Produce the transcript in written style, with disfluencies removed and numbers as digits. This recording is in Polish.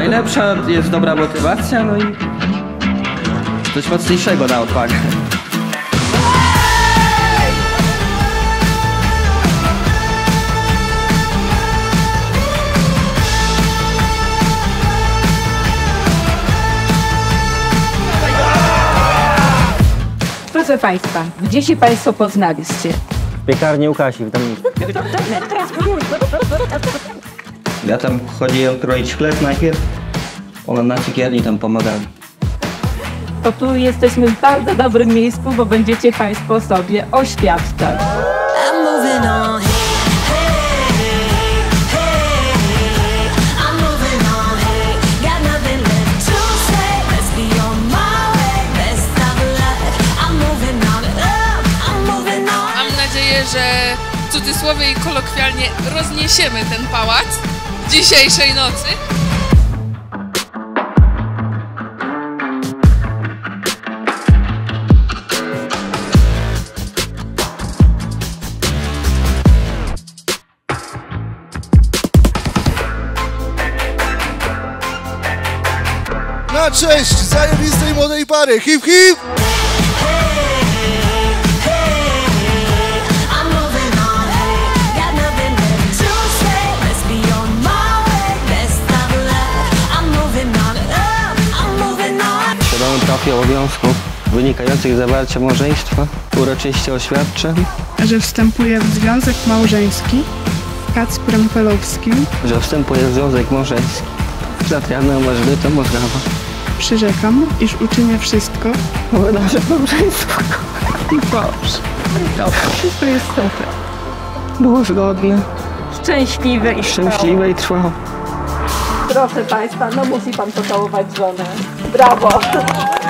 Najlepsza jest dobra motywacja, no i coś mocniejszego na odwagę. Proszę Państwa, gdzie się Państwo poznaliście? W piekarni u Kasi w domu. Ja tam chodziłem kroić chleb najpierw, ona na cukierni tam pomagała. To tu jesteśmy w bardzo dobrym miejscu, bo będziecie Państwo sobie oświadczać. Mam nadzieję, że w cudzysłowie i kolokwialnie rozniesiemy ten pałac dzisiejszej nocy. Na cześć zajebistej młodej pary, hip hip! Świadomy praw i obowiązków wynikających z zawarcia małżeństwa uroczyście oświadczam, że wstępuję w związek małżeński z Kacprem Pelowskim. że wstępuję w związek małżeński z Adrianą Elżbietą Mozrawą. Przyrzekam, iż uczynię wszystko, Bo nasze małżeństwo Wszystko jest super. było zgodne, Szczęśliwe i szczęśliwe i trwałe. Proszę Państwa, no musi Pan pocałować żonę. Brawo!